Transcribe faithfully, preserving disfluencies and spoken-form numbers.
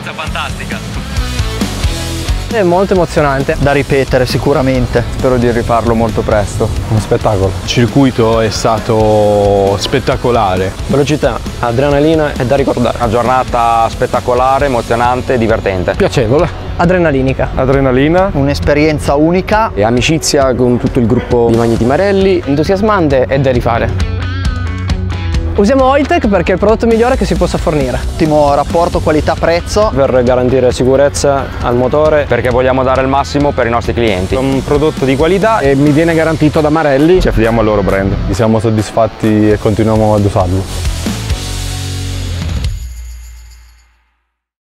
un'esperienza fantastica. È molto emozionante. Da ripetere sicuramente. Spero di rifarlo molto presto. Un spettacolo. Il circuito è stato spettacolare. Velocità, adrenalina e da ricordare. Una giornata spettacolare, emozionante, divertente. Piacevole. Adrenalinica. Adrenalina. Un'esperienza unica. E amicizia con tutto il gruppo di Magneti Marelli. Entusiasmante e da rifare. Usiamo Oiltech perché è il prodotto migliore che si possa fornire. Ottimo rapporto qualità-prezzo. Per garantire sicurezza al motore. Perché vogliamo dare il massimo per i nostri clienti. Un prodotto di qualità e mi viene garantito da Marelli. Ci affidiamo al loro brand. Siamo soddisfatti e continuiamo ad usarlo.